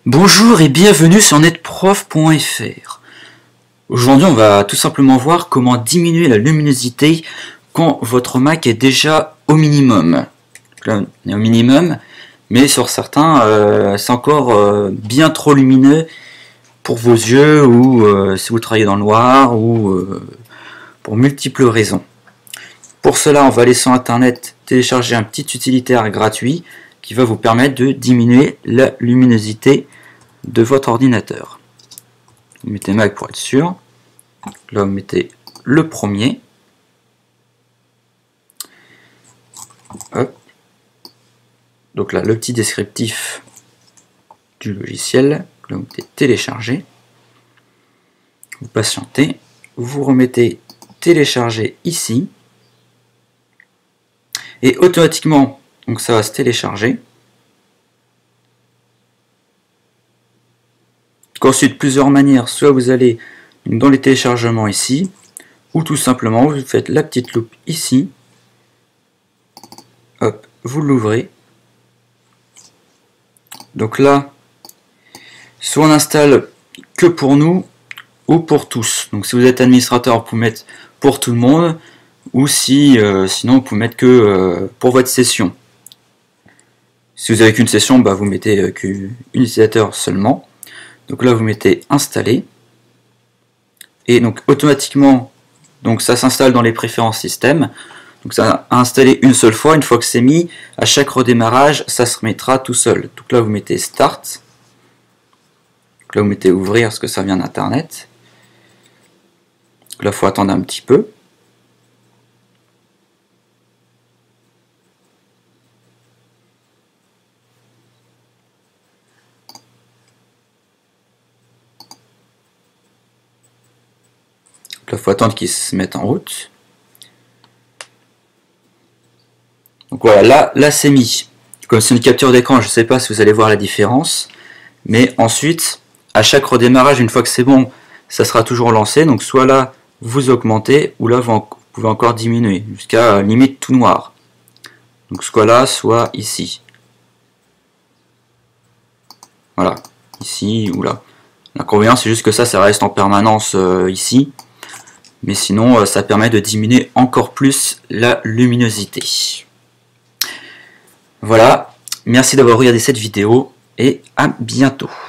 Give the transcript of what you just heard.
Bonjour et bienvenue sur netprof.fr. Aujourd'hui, on va tout simplement voir comment diminuer la luminosité quand votre Mac est déjà au minimum. Là, on est au minimum, mais sur certains, c'est encore bien trop lumineux pour vos yeux ou si vous travaillez dans le noir ou pour multiples raisons. Pour cela, on va aller sur Internet télécharger un petit utilitaire gratuit qui va vous permettre de diminuer la luminosité de votre ordinateur. Vous mettez Mac pour être sûr. Là, vous mettez le premier. Hop. Donc là, le petit descriptif du logiciel. Là, vous mettez télécharger. Vous patientez. Vous remettez télécharger ici. Et automatiquement, donc ça va se télécharger. Ensuite, plusieurs manières, soit vous allez dans les téléchargements ici, ou tout simplement vous faites la petite loupe ici, hop, vous l'ouvrez. Donc là, soit on installe que pour nous, ou pour tous. Donc si vous êtes administrateur, vous pouvez mettre pour tout le monde, ou si sinon vous pouvez mettre que pour votre session. Si vous avez qu'une session, bah, vous mettez qu'un utilisateur seulement. Donc là vous mettez installer et donc automatiquement donc ça s'installe dans les préférences système. Donc ça a installé une seule fois, une fois que c'est mis, à chaque redémarrage ça se remettra tout seul. Donc là vous mettez start. Donc là vous mettez ouvrir parce que ça vient d'internet. Là il faut attendre un petit peu. Là, il faut attendre qu'il se mette en route. Donc voilà, là c'est mis. Comme c'est une capture d'écran, je ne sais pas si vous allez voir la différence. Mais ensuite, à chaque redémarrage, une fois que c'est bon, ça sera toujours lancé. Donc soit là, vous augmentez, ou là, vous pouvez encore diminuer, jusqu'à limite tout noir. Donc soit là, soit ici. Voilà, ici ou là. L'inconvénient, c'est juste que ça reste en permanence ici. Mais sinon, ça permet de diminuer encore plus la luminosité. Voilà, merci d'avoir regardé cette vidéo et à bientôt.